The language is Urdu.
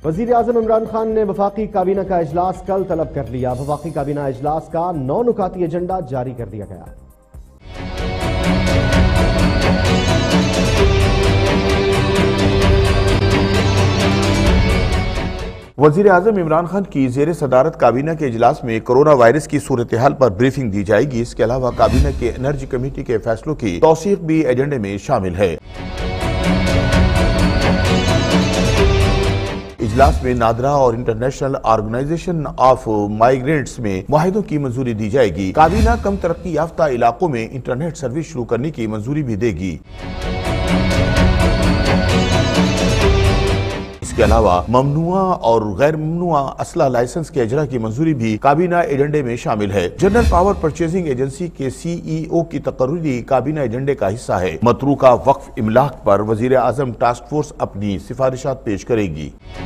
وزیر اعظم عمران خان نے وفاقی کابینہ کا اجلاس کل طلب کر لیا۔ وفاقی کابینہ اجلاس کا 9 نکاتی ایجنڈا جاری کر دیا گیا۔ وزیر اعظم عمران خان کی زیر صدارت کابینہ کے اجلاس میں کرونا وائرس کی صورتحال پر بریفنگ دی جائے گی۔ اس کے علاوہ کابینہ کے انرجی کمیٹی کے فیصلوں کی توثیق بھی ایجنڈے میں شامل ہے۔ اجلاس میں نادرا اور انٹرنیشنل آرگنائزیشن آف مائیگرینٹس میں معاہدوں کی منظوری دی جائے گی۔ کابینہ کم ترقی یافتہ علاقوں میں انٹرنیٹ سروس شروع کرنے کی منظوری بھی دے گی۔ اس کے علاوہ ممنوعہ اور غیر ممنوعہ اسلحہ لائسنس کے اجرا کی منظوری بھی کابینہ ایجنڈے میں شامل ہے۔ جنرل پاور پرچیزنگ ایجنسی کے CEO کی تقرری کابینہ ایجنڈے کا حصہ ہے۔ متروکہ وقف املاک پر وزیر اعظم ٹاسک فورس اپنی سفارشات پیش کرے گی۔